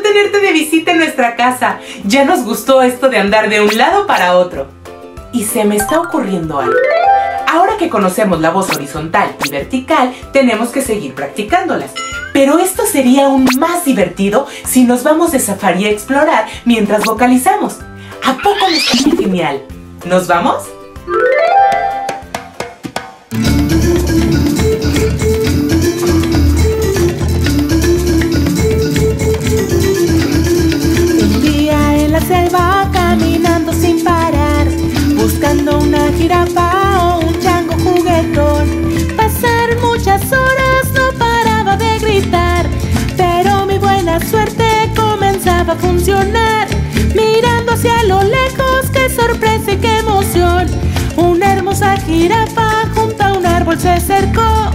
tenerte de visita en nuestra casa. Ya nos gustó esto de andar de un lado para otro. Y se me está ocurriendo algo. Ahora que conocemos la voz horizontal y vertical, tenemos que seguir practicándolas. Pero esto sería aún más divertido si nos vamos de safari a explorar mientras vocalizamos. ¿A poco no está genial? ¿Nos vamos? Un día en la selva caminando sin parar, buscando una jirafa o un chango juguetón. Pasaron muchas horas, no paraba de gritar, pero mi buena suerte comenzaba a funcionar. Mirando hacia lo lejos, qué sorpresa y qué emoción. Una hermosa jirafa junto a un árbol se acercó.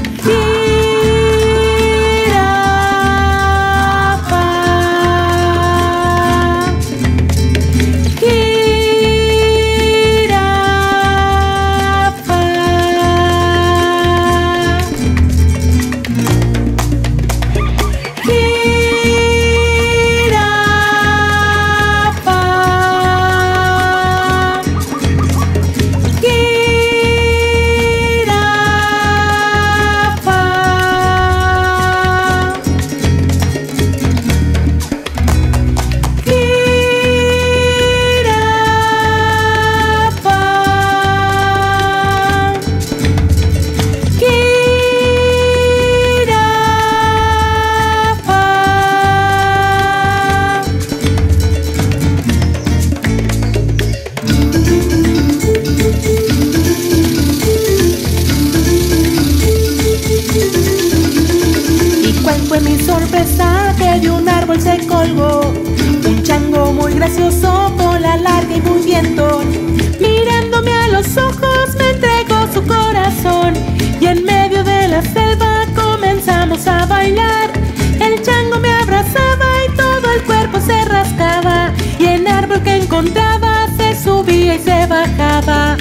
Fue mi sorpresa que de un árbol se colgó un chango muy gracioso, cola larga y muy dientón. Mirándome a los ojos me entregó su corazón y en medio de la selva comenzamos a bailar. El chango me abrazaba y todo el cuerpo se rascaba, y en árbol que encontraba se subía y se bajaba.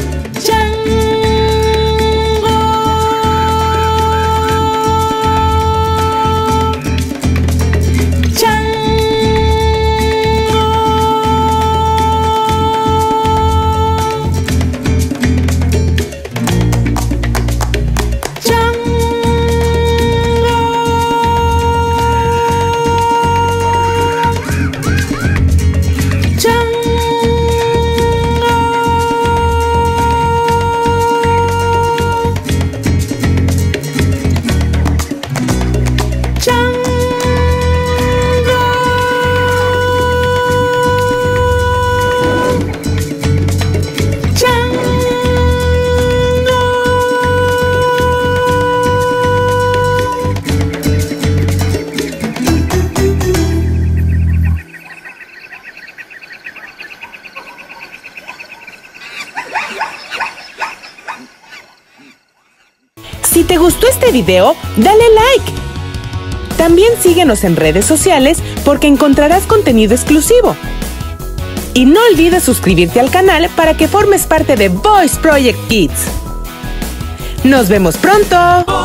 Si te gustó este video, dale like. También síguenos en redes sociales porque encontrarás contenido exclusivo. Y no olvides suscribirte al canal para que formes parte de Voice Project Kids. ¡Nos vemos pronto!